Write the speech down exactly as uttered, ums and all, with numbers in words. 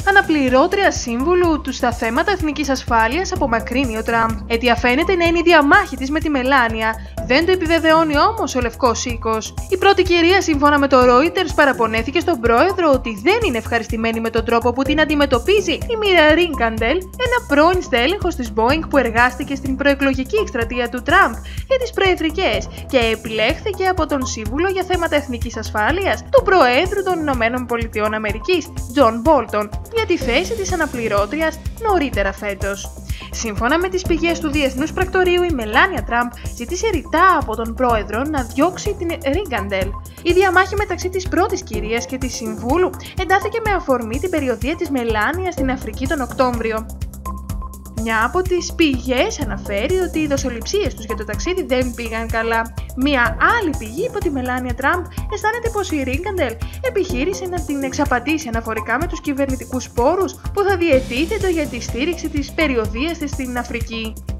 αναπληρώτρια σύμβουλου του στα θέματα εθνικής ασφάλειας, απομακρύνει ο Τραμπ. Αιτία φαίνεται να είναι η διαμάχη της με τη Μελάνια. Δεν το επιβεβαιώνει όμως ο Λευκός Οίκος. Η πρώτη κυρία, σύμφωνα με το Reuters, παραπονέθηκε στον πρόεδρο ότι δεν είναι ευχαριστημένη με τον τρόπο που την αντιμετωπίζει η Μίρα Ρίγκαντελ, ένα πρώην στέλεχος της Boeing που εργάστηκε στην προεκλογική εκστρατεία του Τραμπ για τις προεδρικές και επιλέχθηκε από τον σύμβουλο για θέματα εθνικής ασφάλειας του Προέδρου των Ηνωμένων Πολιτειών Αμερικής, Τζον Μπόλτον, για τη θέση της αναπληρώτριας νωρίτερα φέτος. Σύμφωνα με τις πηγές του Διεθνούς Πρακτορείου, η Μελάνια Τραμπ ζήτησε ρητά από τον πρόεδρο να διώξει την Ρίγκαντελ. Η διαμάχη μεταξύ της πρώτης κυρίας και της συμβούλου εντάθηκε με αφορμή την περιοδεία της Μελάνια στην Αφρική τον Οκτώβριο. Μια από τις πηγές αναφέρει ότι οι δοσοληψίες τους για το ταξίδι δεν πήγαν καλά. Μια άλλη πηγή είπε ότι η Μελάνια Τραμπ αισθάνεται πως η Ρίγκαντελ επιχείρησε να την εξαπατήσει αναφορικά με τους κυβερνητικούς πόρους που θα διατίθετο για τη στήριξη της περιοδείας της στην Αφρική.